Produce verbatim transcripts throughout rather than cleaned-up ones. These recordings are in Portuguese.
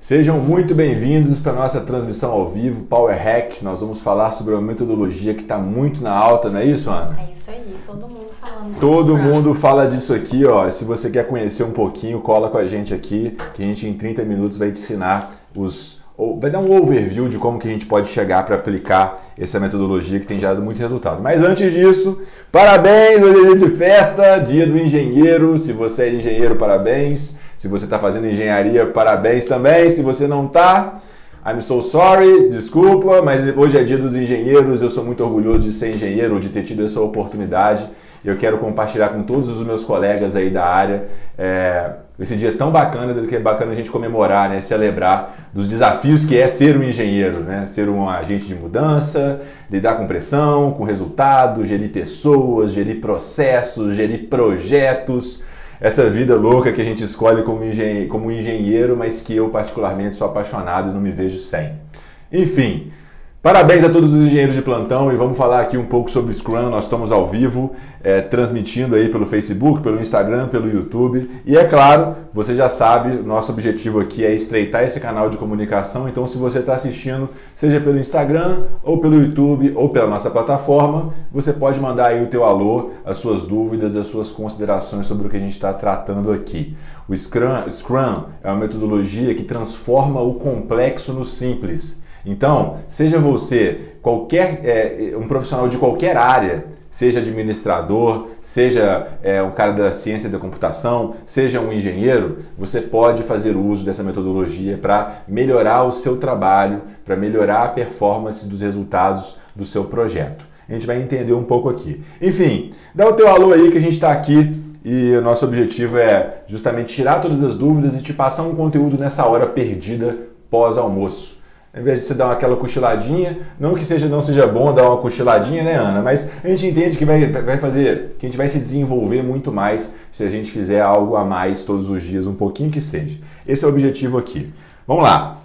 Sejam muito bem-vindos para a nossa transmissão ao vivo, Power Hack. Nós vamos falar sobre uma metodologia que está muito na alta, não é isso, Ana? É isso aí, todo mundo falando disso. Todo mundo fala disso aqui, ó. Se você quer conhecer um pouquinho, cola com a gente aqui, que a gente em trinta minutos vai te ensinar os... vai dar um overview de como que a gente pode chegar para aplicar essa metodologia que tem gerado muito resultado. Mas antes disso, parabéns! Hoje é dia de festa, dia do engenheiro. Se você é engenheiro, parabéns. Se você está fazendo engenharia, parabéns também. Se você não está, I'm so sorry, desculpa, mas hoje é dia dos engenheiros. Eu sou muito orgulhoso de ser engenheiro, de ter tido essa oportunidade. Eu quero compartilhar com todos os meus colegas aí da área é, esse dia tão bacana, que é bacana a gente comemorar, né, celebrar dos desafios que é ser um engenheiro, né, ser um agente de mudança, lidar com pressão, com resultado, gerir pessoas, gerir processos, gerir projetos. Essa vida louca que a gente escolhe como engenheiro, como engenheiro, mas que eu particularmente sou apaixonado e não me vejo sem. Enfim, parabéns a todos os engenheiros de plantão e vamos falar aqui um pouco sobre Scrum. Nós estamos ao vivo, é, transmitindo aí pelo Facebook, pelo Instagram, pelo YouTube. E é claro, você já sabe, nosso objetivo aqui é estreitar esse canal de comunicação. Então, se você está assistindo, seja pelo Instagram, ou pelo YouTube, ou pela nossa plataforma, você pode mandar aí o teu alô, as suas dúvidas, as suas considerações sobre o que a gente está tratando aqui. O Scrum, Scrum é uma metodologia que transforma o complexo no simples. Então, seja você qualquer é, um profissional de qualquer área, seja administrador, seja é, um cara da ciência da computação, seja um engenheiro, você pode fazer uso dessa metodologia para melhorar o seu trabalho, para melhorar a performance dos resultados do seu projeto. A gente vai entender um pouco aqui. Enfim, dá o teu alô aí que a gente está aqui e o nosso objetivo é justamente tirar todas as dúvidas e te passar um conteúdo nessa hora perdida pós-almoço. Ao invés de você dar aquela cochiladinha, não que seja, não seja bom dar uma cochiladinha, né, Ana? Mas a gente entende que vai, vai fazer, que a gente vai se desenvolver muito mais se a gente fizer algo a mais todos os dias, um pouquinho que seja. Esse é o objetivo aqui. Vamos lá.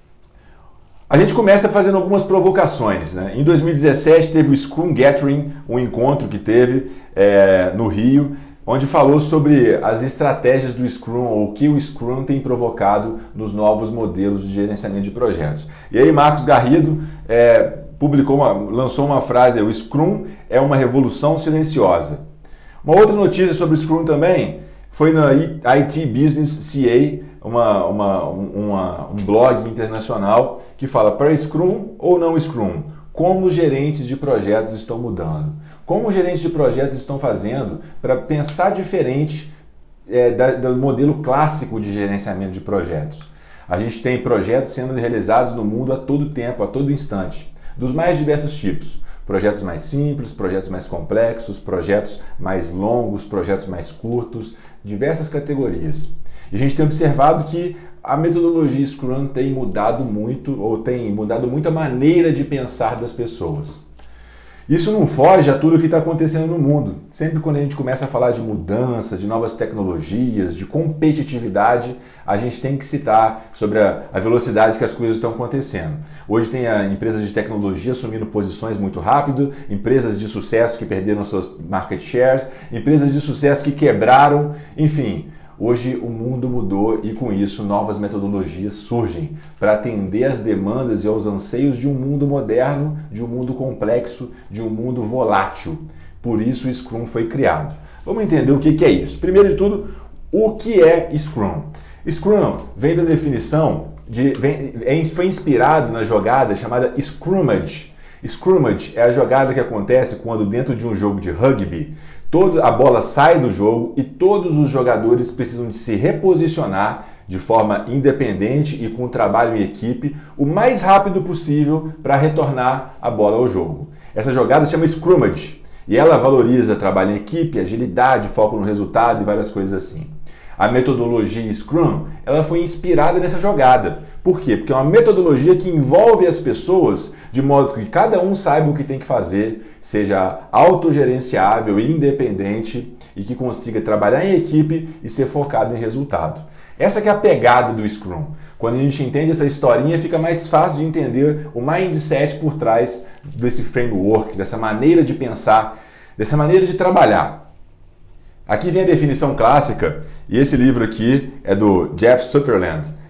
A gente começa fazendo algumas provocações, né? Em dois mil e dezessete teve o Scrum Gathering, um encontro que teve é, no Rio, onde falou sobre as estratégias do Scrum, ou o que o Scrum tem provocado nos novos modelos de gerenciamento de projetos. E aí Marcos Garrido é, publicou uma, lançou uma frase, o Scrum é uma revolução silenciosa. Uma outra notícia sobre o Scrum também foi na I T Business C A, uma, uma, uma, um blog internacional que fala para Scrum ou não Scrum, como os gerentes de projetos estão mudando. Como os gerentes de projetos estão fazendo para pensar diferente é, da, do modelo clássico de gerenciamento de projetos. A gente tem projetos sendo realizados no mundo a todo tempo, a todo instante, dos mais diversos tipos. Projetos mais simples, projetos mais complexos, projetos mais longos, projetos mais curtos, diversas categorias. E a gente tem observado que a metodologia Scrum tem mudado muito, ou tem mudado muito a maneira de pensar das pessoas. Isso não foge a tudo que está acontecendo no mundo. Sempre quando a gente começa a falar de mudança, de novas tecnologias, de competitividade, a gente tem que citar sobre a, a velocidade que as coisas estão acontecendo. Hoje tem a empresas de tecnologia assumindo posições muito rápido, empresas de sucesso que perderam suas market shares, empresas de sucesso que quebraram, enfim. Hoje o mundo mudou e com isso novas metodologias surgem para atender às demandas e aos anseios de um mundo moderno, de um mundo complexo, de um mundo volátil. Por isso o Scrum foi criado. Vamos entender o que é isso. Primeiro de tudo, o que é Scrum? Scrum vem da definição, de, vem, foi inspirado na jogada chamada Scrummage. Scrummage é a jogada que acontece quando dentro de um jogo de rugby, toda a bola sai do jogo e todos os jogadores precisam de se reposicionar de forma independente e com trabalho em equipe o mais rápido possível para retornar a bola ao jogo. Essa jogada se chama Scrummage e ela valoriza trabalho em equipe, agilidade, foco no resultado e várias coisas assim. A metodologia Scrum, ela foi inspirada nessa jogada. Por quê? Porque é uma metodologia que envolve as pessoas de modo que cada um saiba o que tem que fazer, seja autogerenciável e independente e que consiga trabalhar em equipe e ser focado em resultado. Essa que é a pegada do Scrum. Quando a gente entende essa historinha, fica mais fácil de entender o mindset por trás desse framework, dessa maneira de pensar, dessa maneira de trabalhar. Aqui vem a definição clássica, e esse livro aqui é do Jeff Sutherland.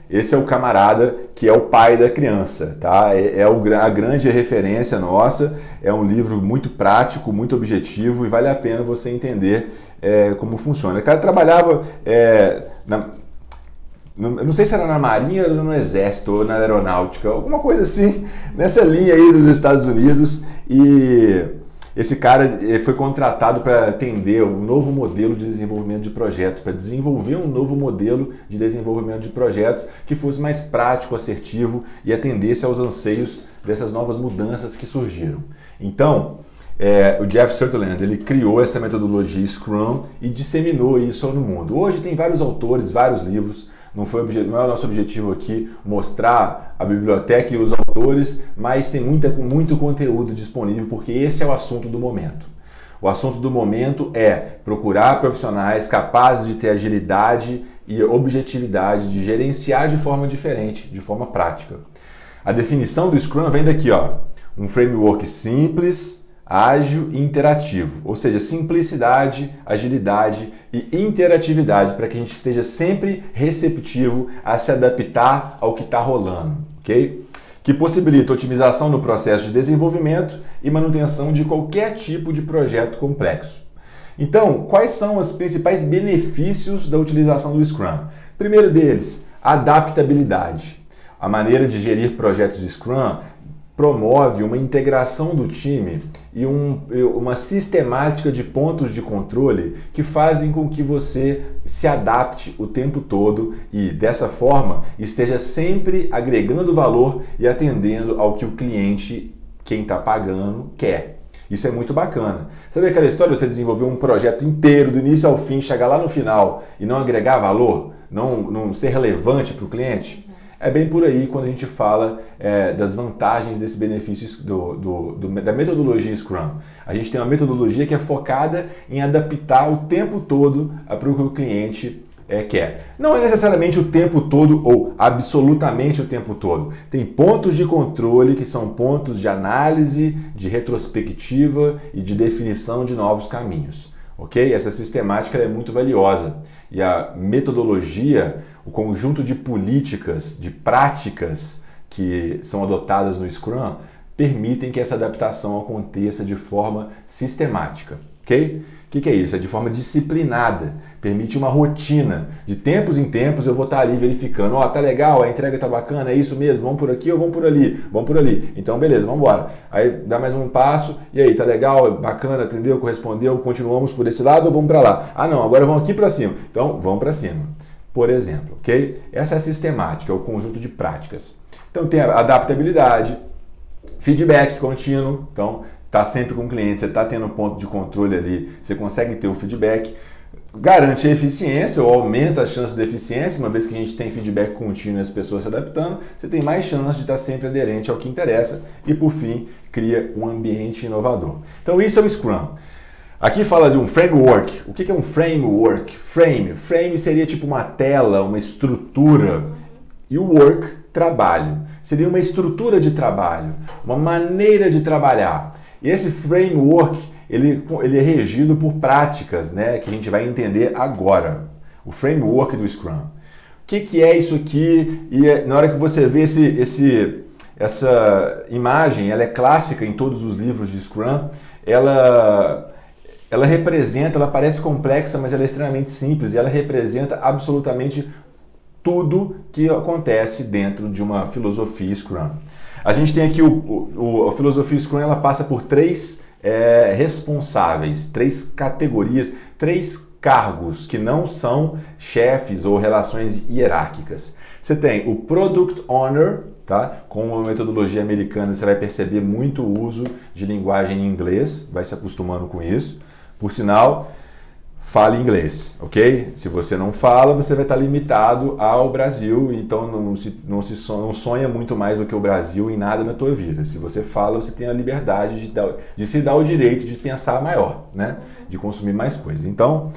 esse é o camarada que é o pai da criança, tá? É, é o, a grande referência nossa, é um livro muito prático, muito objetivo e vale a pena você entender é, como funciona. O cara trabalhava, é, na, no, não sei se era na Marinha ou no Exército ou na Aeronáutica, alguma coisa assim, nessa linha aí dos Estados Unidos, e esse cara foi contratado para atender um novo modelo de desenvolvimento de projetos, para desenvolver um novo modelo de desenvolvimento de projetos que fosse mais prático, assertivo e atendesse aos anseios dessas novas mudanças que surgiram. Então, é, o Jeff Sutherland, ele criou essa metodologia Scrum e disseminou isso no mundo. Hoje tem vários autores, vários livros. Não, foi, não é o nosso objetivo aqui mostrar a biblioteca e os autores, mas tem muita, muito conteúdo disponível porque esse é o assunto do momento. O assunto do momento é procurar profissionais capazes de ter agilidade e objetividade, de gerenciar de forma diferente, de forma prática. A definição do Scrum vem daqui, ó, um framework simples, ágil e interativo, ou seja, simplicidade, agilidade e interatividade para que a gente esteja sempre receptivo a se adaptar ao que está rolando, ok? Que possibilita otimização no processo de desenvolvimento e manutenção de qualquer tipo de projeto complexo. Então, quais são os principais benefícios da utilização do Scrum? Primeiro deles, adaptabilidade. A maneira de gerir projetos de Scrum promove uma integração do time e um, uma sistemática de pontos de controle que fazem com que você se adapte o tempo todo e, dessa forma, esteja sempre agregando valor e atendendo ao que o cliente, quem está pagando, quer. Isso é muito bacana. Sabe aquela história de você desenvolver um projeto inteiro, do início ao fim, chegar lá no final e não agregar valor, não, não ser relevante para o cliente? É bem por aí quando a gente fala é, das vantagens desse benefício do, do, do, da metodologia Scrum. A gente tem uma metodologia que é focada em adaptar o tempo todo para o que o cliente é, quer. Não é necessariamente o tempo todo ou absolutamente o tempo todo. Tem pontos de controle que são pontos de análise, de retrospectiva e de definição de novos caminhos. Ok? Essa sistemática é muito valiosa e a metodologia, o conjunto de políticas, de práticas que são adotadas no Scrum, permitem que essa adaptação aconteça de forma sistemática. Ok? O que, que é isso? É de forma disciplinada, permite uma rotina. De tempos em tempos eu vou estar ali verificando, ó, oh, tá legal, a entrega tá bacana, é isso mesmo, vamos por aqui ou vamos por ali? Vamos por ali. Então, beleza, vamos embora. Aí dá mais um passo, e aí, tá legal, bacana, atendeu, correspondeu, continuamos por esse lado ou vamos para lá? Ah não, agora vamos aqui para cima. Então, vamos para cima. Por exemplo, ok? Essa é a sistemática, é o conjunto de práticas. Então tem a adaptabilidade, feedback contínuo, então está sempre com o cliente, você está tendo ponto de controle ali, você consegue ter o feedback, garante a eficiência ou aumenta a chance de eficiência, uma vez que a gente tem feedback contínuo e as pessoas se adaptando, você tem mais chance de estar sempre aderente ao que interessa e, por fim, cria um ambiente inovador. Então isso é o Scrum. Aqui fala de um framework. O que é um framework? Frame. Frame seria tipo uma tela, uma estrutura. E o work, trabalho. Seria uma estrutura de trabalho, uma maneira de trabalhar. E esse framework, ele, ele é regido por práticas, né, que a gente vai entender agora. O framework do Scrum. O que, que é isso aqui? E é, na hora que você vê esse, esse, essa imagem, ela é clássica em todos os livros de Scrum, ela... Ela representa, ela parece complexa, mas ela é extremamente simples e ela representa absolutamente tudo que acontece dentro de uma filosofia Scrum. A gente tem aqui o, o, a filosofia Scrum, ela passa por três é, responsáveis, três categorias, três cargos que não são chefes ou relações hierárquicas. Você tem o Product Owner, tá? Com a metodologia americana você vai perceber muito o uso de linguagem em inglês, vai se acostumando com isso. Por sinal, fale inglês, ok? Se você não fala, você vai estar limitado ao Brasil, então não, se, não, se sonha, não sonha muito mais do que o Brasil em nada na tua vida. Se você fala, você tem a liberdade de, dar, de se dar o direito de pensar maior, né? De consumir mais coisas. Então,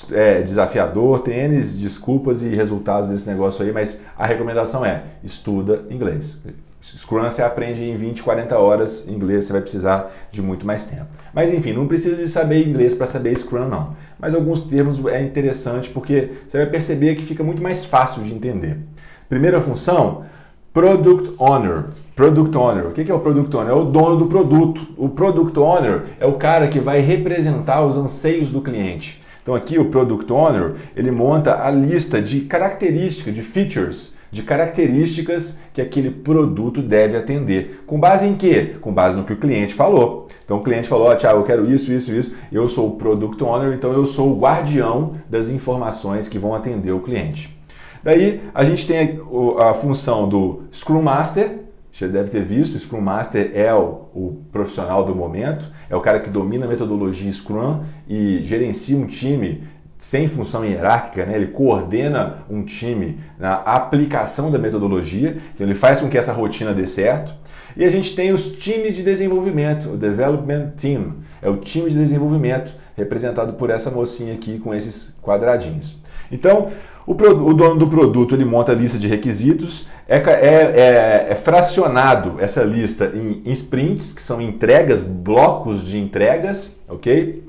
é desafiador, tem N desculpas e resultados desse negócio aí, mas a recomendação é, estuda inglês. Scrum você aprende em vinte, quarenta horas, em inglês você vai precisar de muito mais tempo. Mas enfim, não precisa de saber inglês para saber Scrum não. Mas alguns termos é interessante porque você vai perceber que fica muito mais fácil de entender. Primeira função, Product Owner. Product Owner. O que é o Product Owner? É o dono do produto. O Product Owner é o cara que vai representar os anseios do cliente. Então aqui o Product Owner, ele monta a lista de características, de features, de características que aquele produto deve atender. Com base em quê? Com base no que o cliente falou. Então o cliente falou, ó, Thiago, eu quero isso, isso, isso. Eu sou o Product Owner, então eu sou o guardião das informações que vão atender o cliente. Daí a gente tem a, a função do Scrum Master. Você deve ter visto, o Scrum Master é o, o profissional do momento, é o cara que domina a metodologia Scrum e gerencia um time sem função hierárquica, né? Ele coordena um time na aplicação da metodologia, então ele faz com que essa rotina dê certo. E a gente tem os times de desenvolvimento, o Development Team, é o time de desenvolvimento representado por essa mocinha aqui com esses quadradinhos. Então, o, o dono do produto ele monta a lista de requisitos, é, é, é, é fracionado essa lista em, em sprints, que são entregas, blocos de entregas, ok?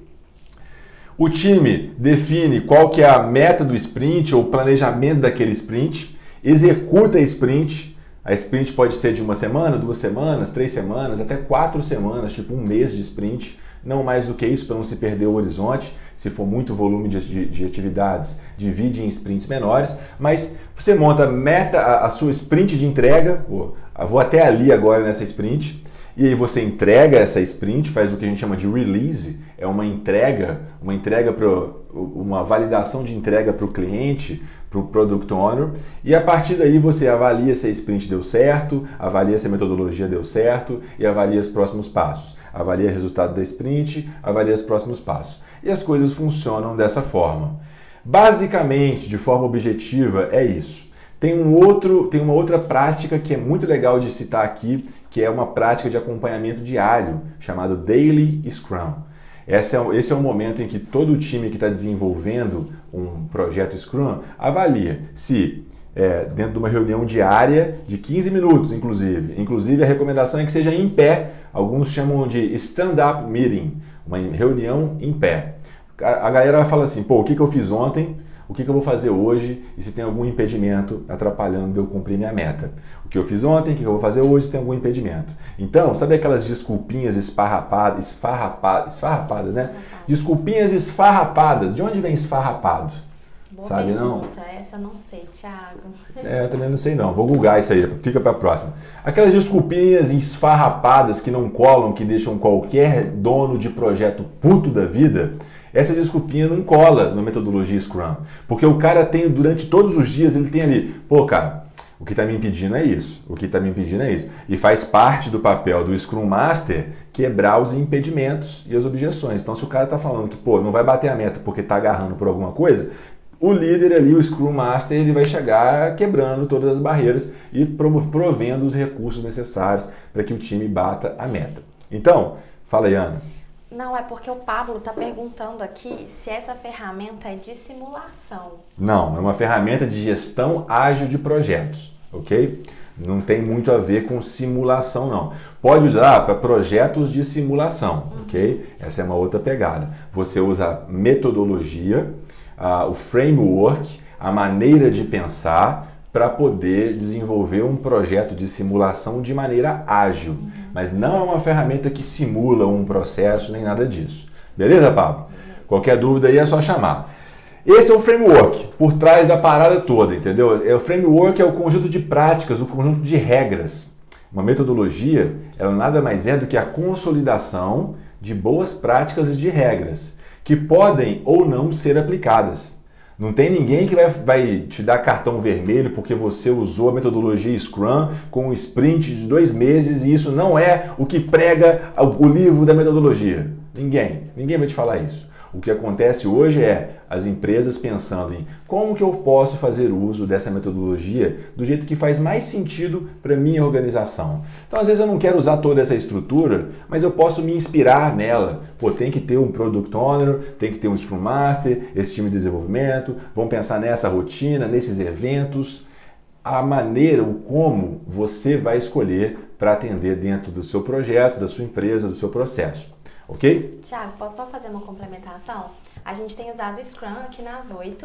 O time define qual que é a meta do sprint ou o planejamento daquele sprint, executa a sprint. A sprint pode ser de uma semana, duas semanas, três semanas, até quatro semanas, tipo um mês de sprint. Não mais do que isso para não se perder o horizonte. Se for muito volume de, de, de atividades, divide em sprints menores. Mas você monta meta, a, a sua sprint de entrega. Pô, vou até ali agora nessa sprint. E aí você entrega essa sprint, faz o que a gente chama de release. É uma entrega, uma entrega para uma validação de entrega para o cliente, para o Product Owner. E a partir daí você avalia se a sprint deu certo, avalia se a metodologia deu certo e avalia os próximos passos. Avalia o resultado da sprint, avalia os próximos passos. E as coisas funcionam dessa forma. Basicamente, de forma objetiva, é isso. Tem, um outro, tem uma outra prática que é muito legal de citar aqui, que é uma prática de acompanhamento diário, chamado Daily Scrum. Esse é, esse é o momento em que todo o time que está desenvolvendo um projeto Scrum avalia se, é, dentro de uma reunião diária de quinze minutos, inclusive, inclusive a recomendação é que seja em pé, alguns chamam de stand-up meeting, uma reunião em pé. A, a galera fala assim, pô, o que, que eu fiz ontem? O que, que eu vou fazer hoje e se tem algum impedimento atrapalhando de eu cumprir minha meta. O que eu fiz ontem, o que eu vou fazer hoje se tem algum impedimento. Então, sabe aquelas desculpinhas esfarrapadas, esfarrapadas, esfarrapadas, né? Desculpinhas esfarrapadas. De onde vem esfarrapado? Boa Sabe pergunta. não? Essa eu não sei, Thiago. É, eu também não sei não. Vou googar isso aí, fica para a próxima. Aquelas desculpinhas esfarrapadas que não colam, que deixam qualquer dono de projeto puto da vida. Essa desculpinha não cola na metodologia Scrum, porque o cara tem, durante todos os dias, ele tem ali, pô, cara, o que está me impedindo é isso, o que está me impedindo é isso. E faz parte do papel do Scrum Master quebrar os impedimentos e as objeções. Então, se o cara está falando que, pô, não vai bater a meta porque está agarrando por alguma coisa, o líder ali, o Scrum Master, ele vai chegar quebrando todas as barreiras e provendo os recursos necessários para que o time bata a meta. Então, fala aí, Ana. Não, é porque o Pablo está perguntando aqui se essa ferramenta é de simulação. Não, é uma ferramenta de gestão ágil de projetos, ok? Não tem muito a ver com simulação, não. Pode usar para projetos de simulação, uhum. ok? Essa é uma outra pegada. Você usa a metodologia, uh, o framework, a maneira de pensar para poder desenvolver um projeto de simulação de maneira ágil. Uhum. Mas não é uma ferramenta que simula um processo nem nada disso. Beleza, Pablo? Beleza. Qualquer dúvida aí é só chamar. Esse é o framework por trás da parada toda, entendeu? O framework é o conjunto de práticas, o conjunto de regras. Uma metodologia, ela nada mais é do que a consolidação de boas práticas e de regras, que podem ou não ser aplicadas. Não tem ninguém que vai, vai te dar cartão vermelho porque você usou a metodologia Scrum com um sprint de dois meses e isso não é o que prega o livro da metodologia. Ninguém. Ninguém vai te falar isso. O que acontece hoje é as empresas pensando em como que eu posso fazer uso dessa metodologia do jeito que faz mais sentido para a minha organização. Então, às vezes eu não quero usar toda essa estrutura, mas eu posso me inspirar nela. Pô, tem que ter um Product Owner, tem que ter um Scrum Master, esse time de desenvolvimento, vamos pensar nessa rotina, nesses eventos. A maneira, o como você vai escolher para atender dentro do seu projeto, da sua empresa, do seu processo. Ok? Thiago, posso só fazer uma complementação? A gente tem usado o Scrum aqui na Avoito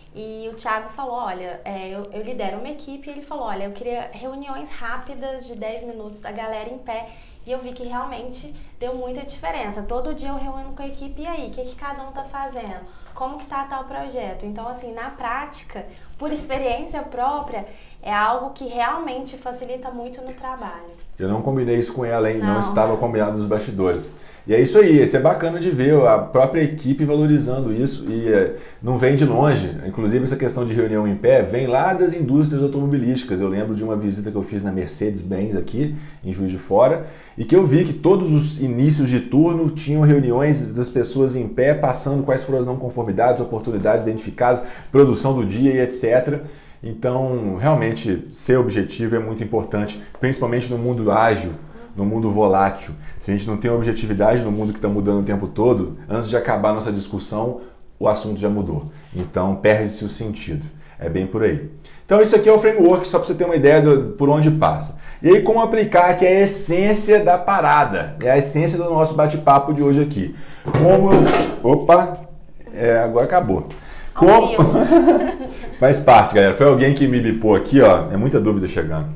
E o Thiago falou, olha, é, eu, eu lidero uma equipe, e ele falou, olha, eu queria reuniões rápidas de dez minutos da galera em pé. E eu vi que realmente deu muita diferença. Todo dia eu reúno com a equipe, e aí, o que, que cada um tá fazendo? Como que tá tal projeto? Então, assim, na prática, por experiência própria, é algo que realmente facilita muito no trabalho. Eu não combinei isso com ela, hein? Não, não estava combinado nos bastidores. E é isso aí, isso é bacana de ver a própria equipe valorizando isso e é, não vem de longe. Inclusive essa questão de reunião em pé vem lá das indústrias automobilísticas. Eu lembro de uma visita que eu fiz na Mercedes-Benz aqui em Juiz de Fora e que eu vi que todos os inícios de turno tinham reuniões das pessoas em pé passando quais foram as não conformidades, oportunidades identificadas, produção do dia e etcétera. Então, realmente, ser objetivo é muito importante, principalmente no mundo ágil, no mundo volátil. Se a gente não tem objetividade no mundo que está mudando o tempo todo, antes de acabar a nossa discussão, o assunto já mudou. Então, perde-se o sentido. É bem por aí. Então, isso aqui é o framework, só para você ter uma ideia do, por onde passa. E aí, como aplicar, que é a essência da parada, é a essência do nosso bate-papo de hoje aqui. Como eu... Opa! É, agora acabou. Como... Faz parte, galera. Foi alguém que me bipou aqui, ó. É muita dúvida chegando.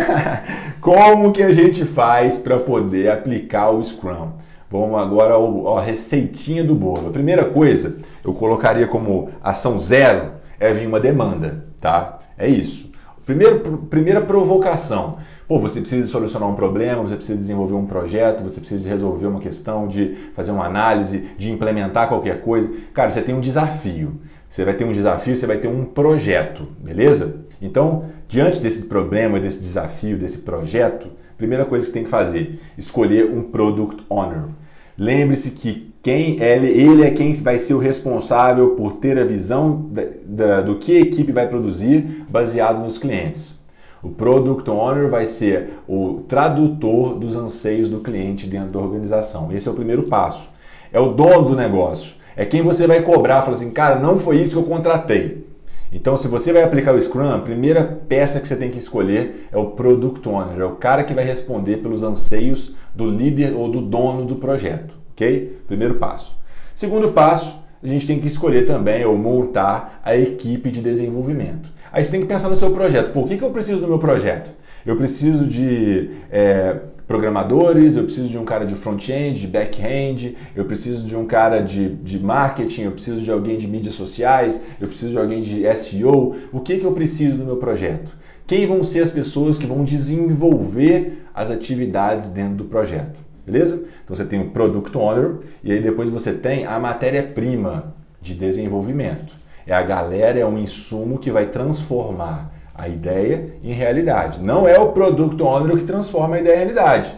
Como que a gente faz para poder aplicar o Scrum? Vamos agora à receitinha do bolo. A primeira coisa, eu colocaria como ação zero, é vir uma demanda, tá? É isso. Primeiro, primeira provocação. Pô, você precisa solucionar um problema, você precisa desenvolver um projeto, você precisa de resolver uma questão, de fazer uma análise, de implementar qualquer coisa. Cara, você tem um desafio. Você vai ter um desafio, você vai ter um projeto, beleza? Então, diante desse problema, desse desafio, desse projeto, primeira coisa que você tem que fazer, escolher um Product Owner. Lembre-se que quem ele, ele é quem vai ser o responsável por ter a visão da, da, do que a equipe vai produzir baseado nos clientes. O Product Owner vai ser o tradutor dos anseios do cliente dentro da organização. Esse é o primeiro passo. É o dono do negócio. É quem você vai cobrar, fala assim, cara, não foi isso que eu contratei. Então, se você vai aplicar o Scrum, a primeira peça que você tem que escolher é o Product Owner, é o cara que vai responder pelos anseios do líder ou do dono do projeto, ok? Primeiro passo. Segundo passo, a gente tem que escolher também ou montar a equipe de desenvolvimento. Aí você tem que pensar no seu projeto. Por que que eu preciso do meu projeto? Eu preciso de... É, programadores, eu preciso de um cara de front-end, de back-end, eu preciso de um cara de, de marketing, eu preciso de alguém de mídias sociais, eu preciso de alguém de S E O. O que que eu preciso no meu projeto? Quem vão ser as pessoas que vão desenvolver as atividades dentro do projeto? Beleza? Então você tem o Product Owner e aí depois você tem a matéria-prima de desenvolvimento. É a galera, é um insumo que vai transformar a ideia em realidade. Não é o Product Owner que transforma a ideia em realidade.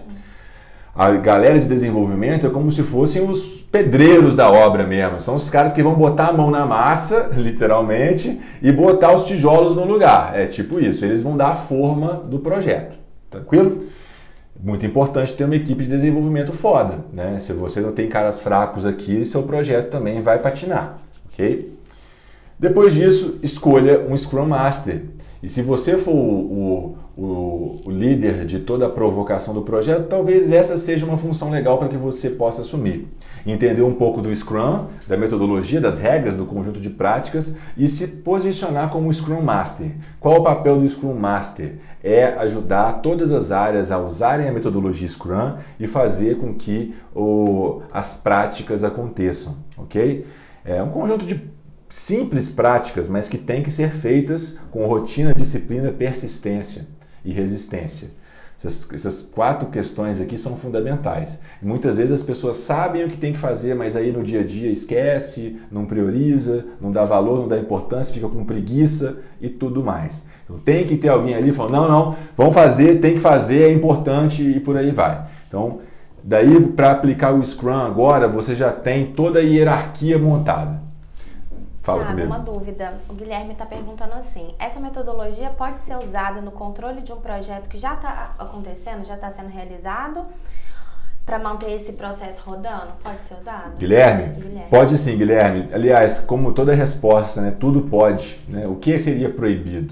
A galera de desenvolvimento é como se fossem os pedreiros da obra mesmo. São os caras que vão botar a mão na massa, literalmente, e botar os tijolos no lugar. É tipo isso. Eles vão dar a forma do projeto. Tranquilo? Muito importante ter uma equipe de desenvolvimento foda, né? Se você não tem caras fracos aqui, seu projeto também vai patinar, ok? Depois disso, escolha um Scrum Master. E se você for o, o, o líder de toda a provocação do projeto, talvez essa seja uma função legal para que você possa assumir. Entender um pouco do Scrum, da metodologia, das regras, do conjunto de práticas e se posicionar como Scrum Master. Qual o papel do Scrum Master? É ajudar todas as áreas a usarem a metodologia Scrum e fazer com que o, as práticas aconteçam, ok? É um conjunto de simples práticas, mas que têm que ser feitas com rotina, disciplina, persistência e resistência. Essas, essas quatro questões aqui são fundamentais. Muitas vezes as pessoas sabem o que tem que fazer, mas aí no dia a dia esquece, não prioriza, não dá valor, não dá importância, fica com preguiça e tudo mais. Então tem que ter alguém ali falando, não, não, vamos fazer, tem que fazer, é importante e por aí vai. Então, daí para aplicar o Scrum agora, você já tem toda a hierarquia montada. Fala Thiago, comigo. uma dúvida. O Guilherme está perguntando assim, essa metodologia pode ser usada no controle de um projeto que já está acontecendo, já está sendo realizado, para manter esse processo rodando? Pode ser usado? Guilherme? Guilherme? Pode sim, Guilherme. Aliás, como toda resposta, né, tudo pode. Né? O que seria proibido?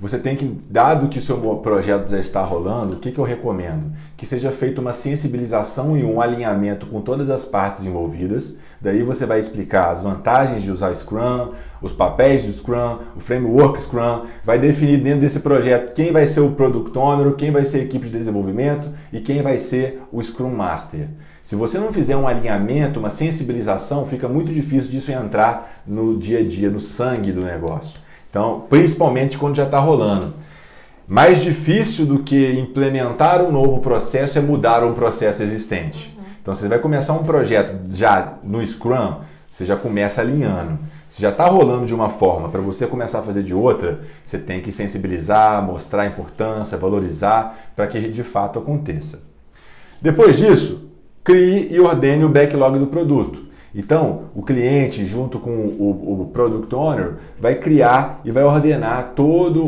você tem que, dado que o seu projeto já está rolando, o que, que eu recomendo? Que seja feita uma sensibilização e um alinhamento com todas as partes envolvidas. Daí você vai explicar as vantagens de usar Scrum, os papéis do Scrum, o framework Scrum, vai definir dentro desse projeto quem vai ser o Product Owner, quem vai ser a equipe de desenvolvimento e quem vai ser o Scrum Master. Se você não fizer um alinhamento, uma sensibilização, fica muito difícil disso entrar no dia a dia, no sangue do negócio. Então, principalmente quando já está rolando. Mais difícil do que implementar um novo processo é mudar um processo existente. Uhum. Então, você vai começar um projeto já no Scrum, você já começa alinhando. Se já está rolando de uma forma, para você começar a fazer de outra, você tem que sensibilizar, mostrar a importância, valorizar, para que de fato aconteça. Depois disso, crie e ordene o backlog do produto. Então, o cliente, junto com o, o Product Owner, vai criar e vai ordenar todo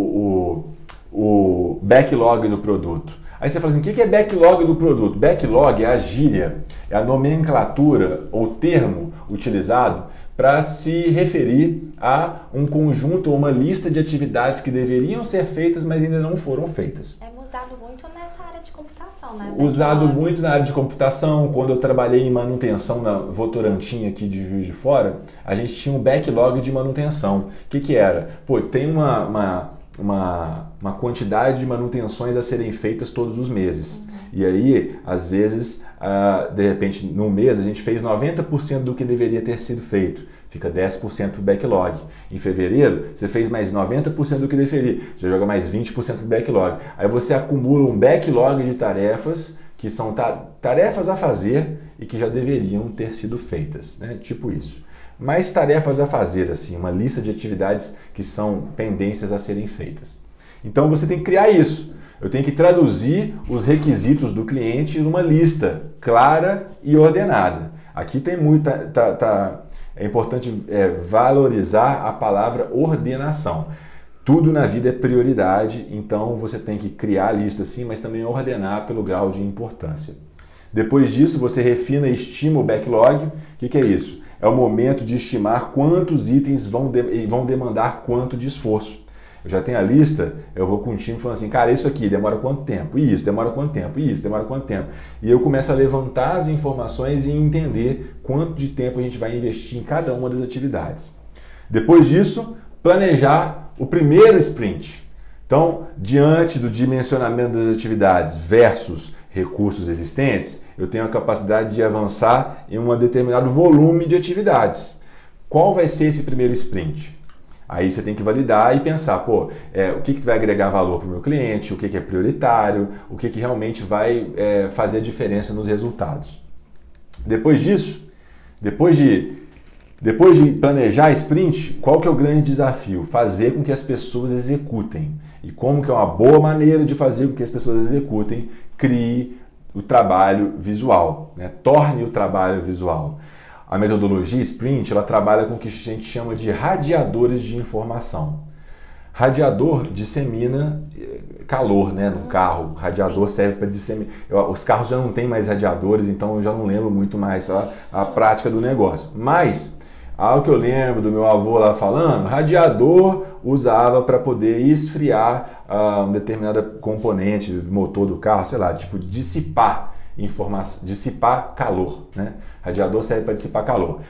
o, o, o backlog do produto. Aí você fala assim, o que é backlog do produto? Backlog é a gíria, é a nomenclatura ou termo utilizado para se referir a um conjunto ou uma lista de atividades que deveriam ser feitas, mas ainda não foram feitas. É usado muito nessa área de computação, né? Usado muito na área de computação. Quando eu trabalhei em manutenção na Votorantim aqui de Juiz de Fora, a gente tinha um backlog de manutenção. O que que era? Pô, tem uma, uma, uma, uma quantidade de manutenções a serem feitas todos os meses. Uhum. E aí, às vezes, uh, de repente, no mês, a gente fez noventa por cento do que deveria ter sido feito. Fica dez por cento do backlog. Em fevereiro, você fez mais noventa por cento do que deveria. Você joga mais vinte por cento do backlog. Aí você acumula um backlog de tarefas que são ta- tarefas a fazer e que já deveriam ter sido feitas, né? Tipo isso. Mais tarefas a fazer, assim, uma lista de atividades que são pendências a serem feitas. Então você tem que criar isso. Eu tenho que traduzir os requisitos do cliente numa lista clara e ordenada. Aqui tem muita... Tá, tá, é importante é, valorizar a palavra ordenação. Tudo na vida é prioridade, então você tem que criar a lista sim, mas também ordenar pelo grau de importância. Depois disso, você refina e estima o backlog. O que, que é isso? É o momento de estimar quantos itens vão, de, vão demandar quanto de esforço. Eu já tenho a lista, eu vou com o time falando assim, cara, isso aqui demora quanto tempo? Isso, demora quanto tempo? Isso, demora quanto tempo? E eu começo a levantar as informações e entender quanto de tempo a gente vai investir em cada uma das atividades. Depois disso, planejar o primeiro sprint. Então, diante do dimensionamento das atividades versus recursos existentes, eu tenho a capacidade de avançar em um determinado volume de atividades. Qual vai ser esse primeiro sprint? Aí você tem que validar e pensar, pô, é, o que, que vai agregar valor para o meu cliente, o que, que é prioritário, o que, que realmente vai é, fazer a diferença nos resultados. Depois disso, depois de, depois de planejar a sprint, qual que é o grande desafio? Fazer com que as pessoas executem. E como que é uma boa maneira de fazer com que as pessoas executem? Crie o trabalho visual, né? Torne o trabalho visual. A metodologia Sprint, ela trabalha com o que a gente chama de radiadores de informação. Radiador dissemina calor, né, no carro. Radiador serve para disseminar. Os carros já não têm mais radiadores, então eu já não lembro muito mais a, a prática do negócio. Mas, algo que eu lembro do meu avô lá falando, radiador usava para poder esfriar uh, um determinado componente do motor do carro, sei lá, tipo dissipar informação, dissipar calor, né? Radiador serve para dissipar calor.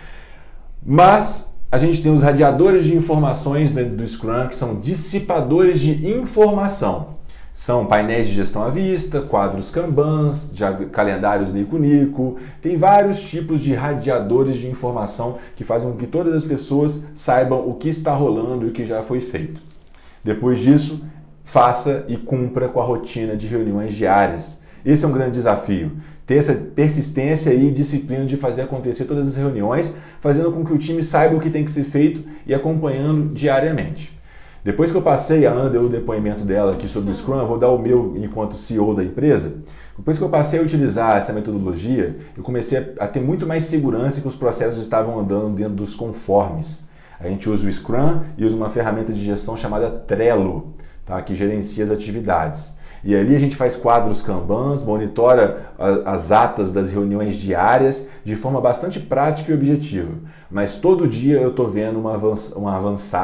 Mas a gente tem os radiadores de informações dentro do Scrum, que são dissipadores de informação. São painéis de gestão à vista, quadros Kanbans, calendários Nico-Nico. Tem vários tipos de radiadores de informação que fazem com que todas as pessoas saibam o que está rolando e o que já foi feito. Depois disso, faça e cumpra com a rotina de reuniões diárias. Esse é um grande desafio, ter essa persistência e disciplina de fazer acontecer todas as reuniões, fazendo com que o time saiba o que tem que ser feito e acompanhando diariamente. Depois que eu passei, a Ana deu o depoimento dela aqui sobre o Scrum, eu vou dar o meu enquanto C E O da empresa. Depois que eu passei a utilizar essa metodologia, eu comecei a ter muito mais segurança que os processos estavam andando dentro dos conformes. A gente usa o Scrum e usa uma ferramenta de gestão chamada Trello, tá? Que gerencia as atividades. E ali a gente faz quadros Kanbans, monitora as atas das reuniões diárias de forma bastante prática e objetiva. Mas todo dia eu estou vendo um avançar,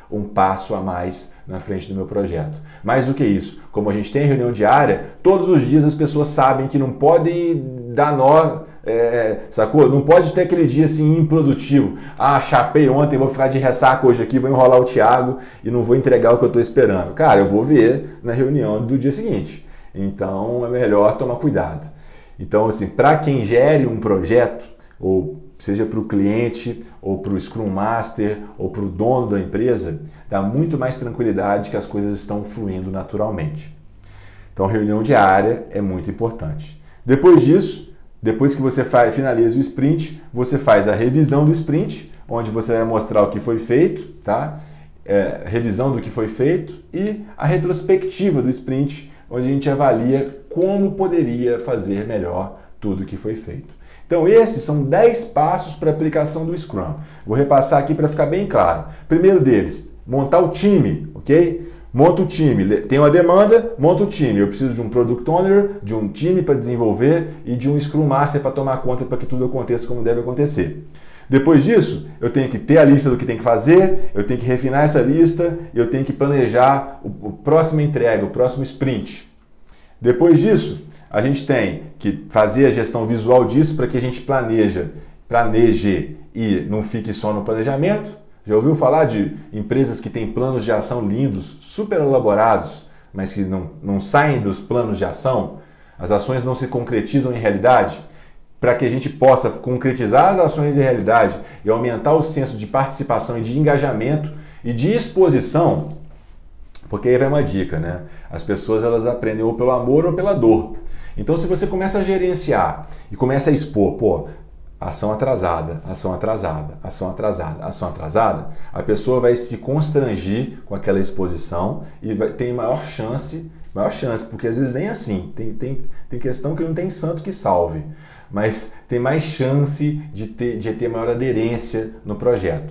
um passo a mais na frente do meu projeto. Mais do que isso, como a gente tem reunião diária, todos os dias as pessoas sabem que não podem dar nó, é, sacou? Não pode ter aquele dia assim improdutivo. Ah, chapei ontem, vou ficar de ressaca hoje aqui, vou enrolar o Thiago e não vou entregar o que eu estou esperando. Cara, eu vou ver na reunião do dia seguinte. Então é melhor tomar cuidado. Então, assim, para quem gere um projeto, ou seja para o cliente, ou para o Scrum Master, ou para o dono da empresa, dá muito mais tranquilidade que as coisas estão fluindo naturalmente. Então, reunião diária é muito importante. Depois disso, depois que você faz, finaliza o sprint, você faz a revisão do sprint, onde você vai mostrar o que foi feito, tá? É, revisão do que foi feito, e a retrospectiva do sprint, onde a gente avalia como poderia fazer melhor tudo que foi feito. Então esses são dez passos para a aplicação do Scrum. Vou repassar aqui para ficar bem claro. Primeiro deles, montar o time, ok? Monta o time, tem uma demanda, monta o time. Eu preciso de um Product Owner, de um time para desenvolver e de um Scrum Master para tomar conta para que tudo aconteça como deve acontecer. Depois disso, eu tenho que ter a lista do que tem que fazer, eu tenho que refinar essa lista, eu tenho que planejar o, o próximo entrega, o próximo sprint. Depois disso, a gente tem que fazer a gestão visual disso para que a gente planeja, planeje e não fique só no planejamento. Já ouviu falar de empresas que têm planos de ação lindos, super elaborados, mas que não, não saem dos planos de ação? As ações não se concretizam em realidade? Para que a gente possa concretizar as ações em realidade e aumentar o senso de participação e de engajamento e de exposição, porque aí vai uma dica, né? As pessoas elas aprendem ou pelo amor ou pela dor. Então se você começa a gerenciar e começa a expor, pô, ação atrasada, ação atrasada, ação atrasada, ação atrasada, a pessoa vai se constrangir com aquela exposição e vai, tem maior chance, maior chance, porque às vezes nem assim, tem, tem, tem questão que não tem santo que salve, mas tem mais chance de ter, de ter maior aderência no projeto.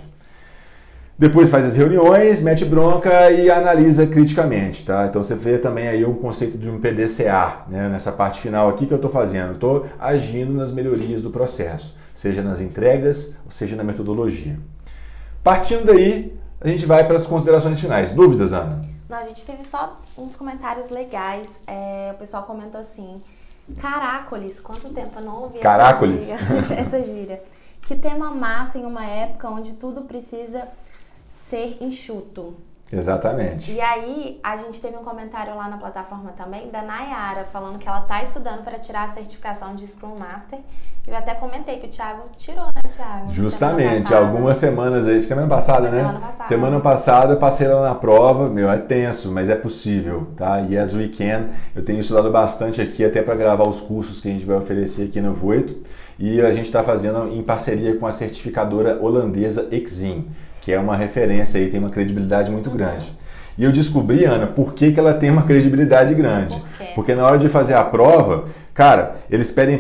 Depois faz as reuniões, mete bronca e analisa criticamente, tá? Então você vê também aí o conceito de um P D C A, né? Nessa parte final aqui que eu estou fazendo. Estou agindo nas melhorias do processo, seja nas entregas, ou seja na metodologia. Partindo daí, a gente vai para as considerações finais. Dúvidas, Ana? Não, a gente teve só uns comentários legais. É, o pessoal comentou assim, caracoles, quanto tempo eu não ouvi Caracoles. essa gíria. essa gíria. Que tema massa em uma época onde tudo precisa ser enxuto. Exatamente. E aí, a gente teve um comentário lá na plataforma também da Nayara, falando que ela está estudando para tirar a certificação de Scrum Master. Eu até comentei que o Thiago tirou, né, Thiago? Justamente, algumas semanas aí, semana passada, né? Semana passada. Semana passada, passei lá na prova, meu, é tenso, mas é possível, tá? Yes, we can. Eu tenho estudado bastante aqui, até para gravar os cursos que a gente vai oferecer aqui no Voito. E a gente está fazendo em parceria com a certificadora holandesa Exim, que é uma referência aí, tem uma credibilidade muito grande. E eu descobri, Ana, por que, que ela tem uma credibilidade grande. Por quê? Porque na hora de fazer a prova, cara, eles pedem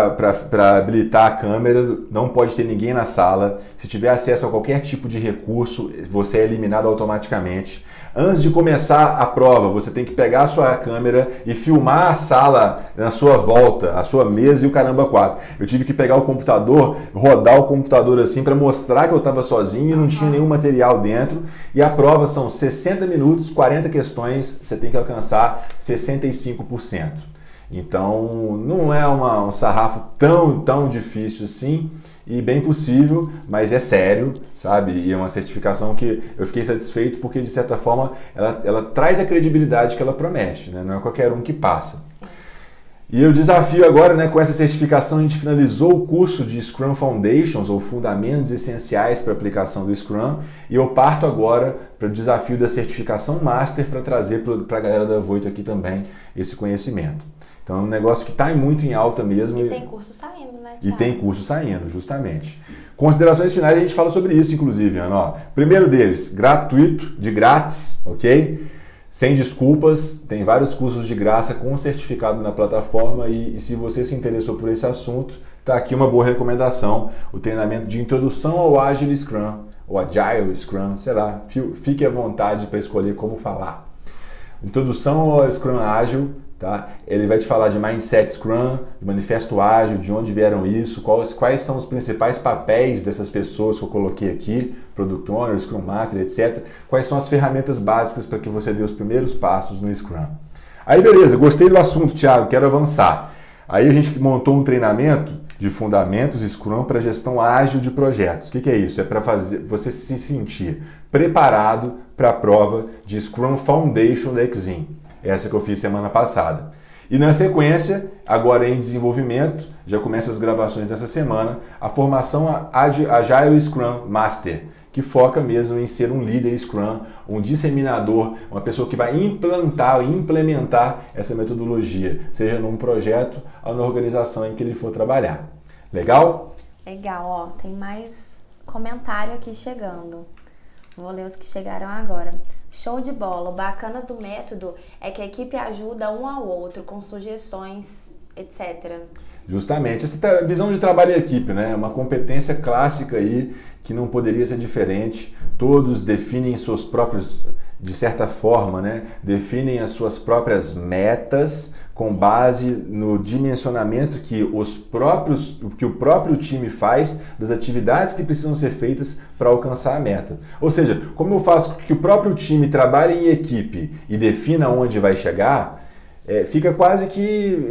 para habilitar a câmera, não pode ter ninguém na sala. Se tiver acesso a qualquer tipo de recurso, você é eliminado automaticamente. Antes de começar a prova, você tem que pegar a sua câmera e filmar a sala na sua volta, a sua mesa e o caramba quatro. Eu tive que pegar o computador, rodar o computador assim para mostrar que eu estava sozinho e não tinha nenhum material dentro. E a prova são sessenta minutos, quarenta questões, você tem que alcançar sessenta e cinco por cento. Então não é uma, um sarrafo tão, tão difícil assim. E bem possível, mas é sério, sabe? E é uma certificação que eu fiquei satisfeito porque, de certa forma, ela, ela traz a credibilidade que ela promete, né? Não é qualquer um que passa. Sim. E o desafio agora, né, com essa certificação, a gente finalizou o curso de Scrum Foundations, ou Fundamentos Essenciais para a Aplicação do Scrum, e eu parto agora para o desafio da certificação Master para trazer para a galera da Voito aqui também esse conhecimento. Então é um negócio que está muito em alta mesmo. E tem curso saindo, né, Thiago? E tem curso saindo, justamente. Considerações finais, a gente fala sobre isso, inclusive, Ana. Ó, primeiro deles, gratuito, de grátis, ok? Sem desculpas, tem vários cursos de graça com certificado na plataforma e, e se você se interessou por esse assunto, está aqui uma boa recomendação, o treinamento de introdução ao Agile Scrum, ou Agile Scrum, sei lá, fique à vontade para escolher como falar. Introdução ao Scrum Ágil, Tá? Ele vai te falar de Mindset Scrum, de Manifesto Ágil, de onde vieram isso, quais, quais são os principais papéis dessas pessoas que eu coloquei aqui, Product Owner, Scrum Master, etcétera. Quais são as ferramentas básicas para que você dê os primeiros passos no Scrum. Aí beleza, gostei do assunto, Thiago, quero avançar. Aí a gente montou um treinamento de fundamentos Scrum para gestão ágil de projetos. O que, que é isso? É para fazer você se sentir preparado para a prova de Scrum Foundation da Exim. Essa que eu fiz semana passada. E na sequência, agora em desenvolvimento, já começa as gravações dessa semana, a formação Agile Scrum Master, que foca mesmo em ser um líder Scrum, um disseminador, uma pessoa que vai implantar, implementar essa metodologia, seja num projeto ou na organização em que ele for trabalhar. Legal? Legal, ó, tem mais comentário aqui chegando. Vou ler os que chegaram agora. Show de bola. O bacana do método é que a equipe ajuda um ao outro com sugestões, etcétera. Justamente. Essa visão de trabalho em equipe, né? Uma competência clássica aí que não poderia ser diferente. Todos definem seus próprios, de certa forma, né? Definem as suas próprias metas com base no dimensionamento que os próprios, que o próprio time faz das atividades que precisam ser feitas para alcançar a meta. Ou seja, como eu faço que o próprio time trabalhe em equipe e defina onde vai chegar, É, fica quase que...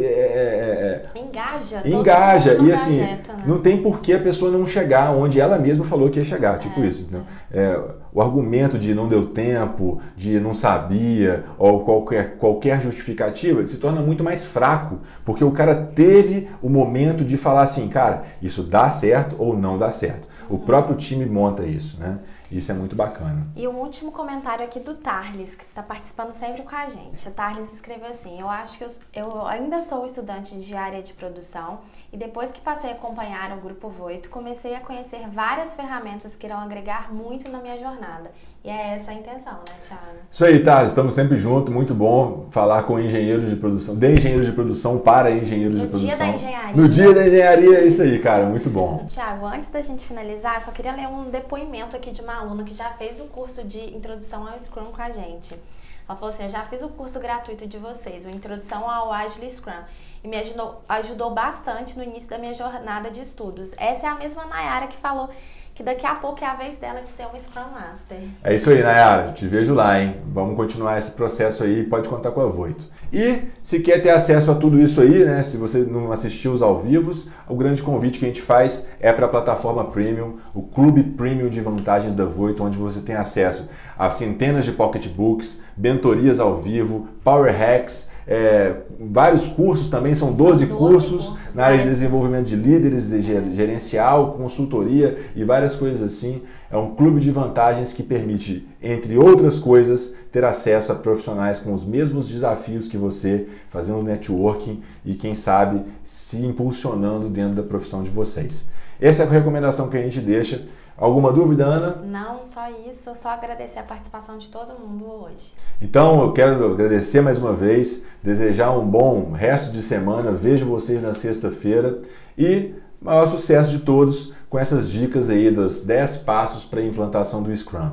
É, é, engaja. Engaja. E assim, projeto, né? não tem por que a pessoa não chegar onde ela mesma falou que ia chegar. Tipo é, isso. Então, é, o argumento de não deu tempo, de não sabia, ou qualquer, qualquer justificativa, se torna muito mais fraco. Porque o cara teve o momento de falar assim, cara, isso dá certo ou não dá certo. O uhum. próprio time monta isso, né? Isso é muito bacana. E o último comentário aqui do Tarles, que está participando sempre com a gente. O Tarles escreveu assim: eu acho que eu, eu ainda sou estudante de área de produção e depois que passei a acompanhar o Grupo Voito, comecei a conhecer várias ferramentas que irão agregar muito na minha jornada. E é essa a intenção, né, Thiago? Isso aí, Tarles. Estamos sempre juntos. Muito bom falar com engenheiros de produção, de engenheiros de produção para engenheiros no de produção. No dia da engenharia. No dia da engenharia, é isso aí, cara. Muito bom. Thiago, antes da gente finalizar, só queria ler um depoimento aqui de uma aluna que já fez o curso de introdução ao Scrum com a gente. Ela falou assim: eu já fiz o curso gratuito de vocês, o Introdução ao Agile Scrum, e me ajudou, ajudou bastante no início da minha jornada de estudos. Essa é a mesma Nayara que falou que daqui a pouco é a vez dela de ser um Scrum Master. É isso aí, Nayara. Te vejo lá, hein? Vamos continuar esse processo aí, pode contar com a Voito. E se quer ter acesso a tudo isso aí, né? Se você não assistiu os ao vivos, o grande convite que a gente faz é para a plataforma Premium, o Clube Premium de Vantagens da Voito, onde você tem acesso a centenas de pocketbooks, mentorias ao vivo, Power Hacks, É, vários cursos também, são doze, doze cursos, cursos na área de desenvolvimento de líderes, de gerencial, consultoria e várias coisas assim. É um clube de vantagens que permite, entre outras coisas, ter acesso a profissionais com os mesmos desafios que você, fazendo networking e, quem sabe, se impulsionando dentro da profissão de vocês. Essa é a recomendação que a gente deixa. Alguma dúvida, Ana? Não, só isso. Só agradecer a participação de todo mundo hoje. Então, eu quero agradecer mais uma vez, desejar um bom resto de semana. Vejo vocês na sexta-feira e maior sucesso de todos com essas dicas aí dos dez passos para a implantação do Scrum.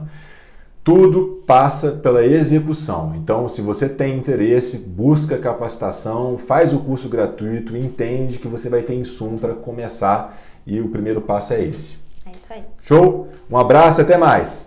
Tudo passa pela execução. Então, se você tem interesse, busca capacitação, faz o curso gratuito e entende que você vai ter insumo para começar e o primeiro passo é esse. É isso aí. Show? Um abraço e até mais!